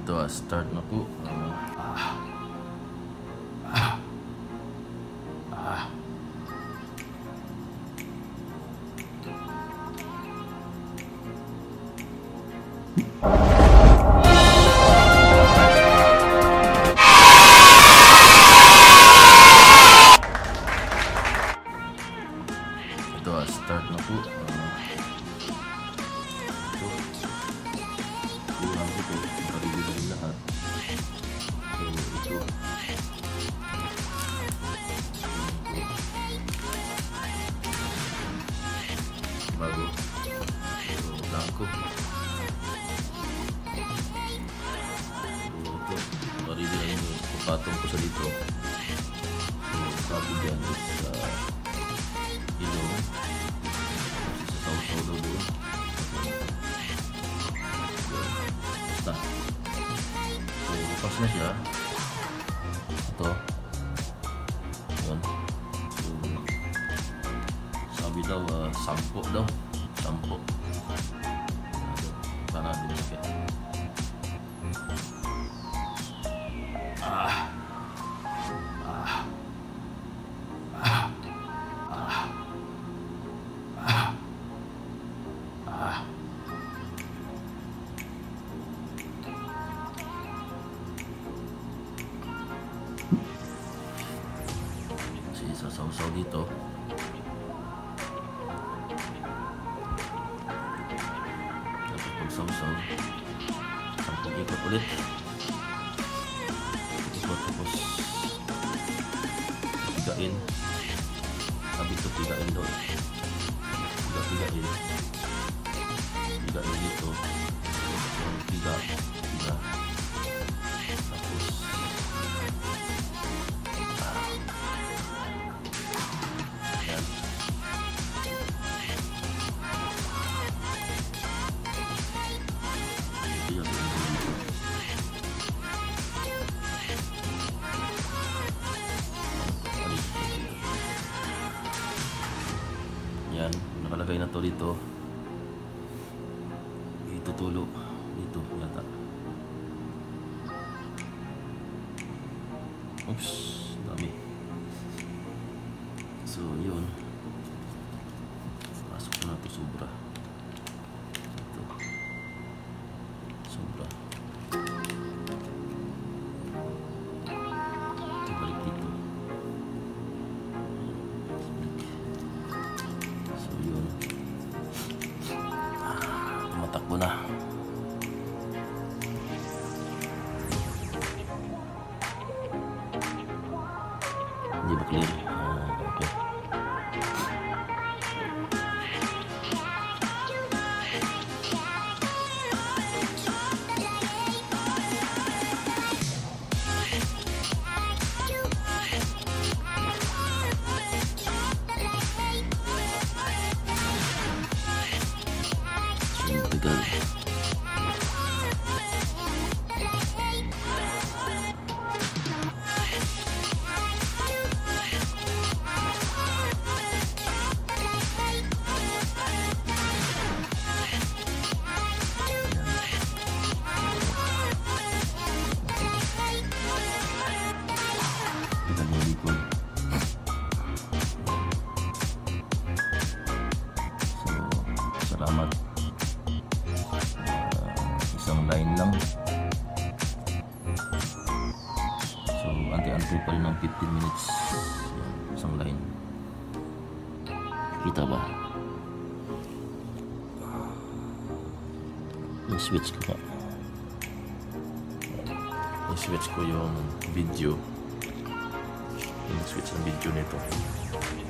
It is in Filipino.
Ito, start na po. Ito, start na po. Ito, kurang dito. Nakarili na rin lahat. So, ito. Bago. So, blanco. So, ito. Nakarili na rin yung patong ko sa dito. So, sabi dyan is ilong. Sa sausaw doon. Basta. So, bukas na siya. Ito. Yun. So, sabi daw, 10 daw. 10. Para din siya. Sasaw-saw dito. Tapos pag-saw-saw, 10 ikot ulit. Ikot tapos tigain. Sabi ito tigain doon. Tigain. Tigain dito. Tiga. Tapos yan, nakalagay na to dito. Itutulo dito yata. Oops, dami. So yun, pasok na to sobra. Ito sobra. Ito balik dito. So yun, tumatakbo na. Hindi ba clear? Okay. Salamat. Isang line lang. So, anti-anti pa rin ng 15 minutes. Isang line. Kita ba? I-switch ko pa. I-switch ko yung video. I-switch ang video nito.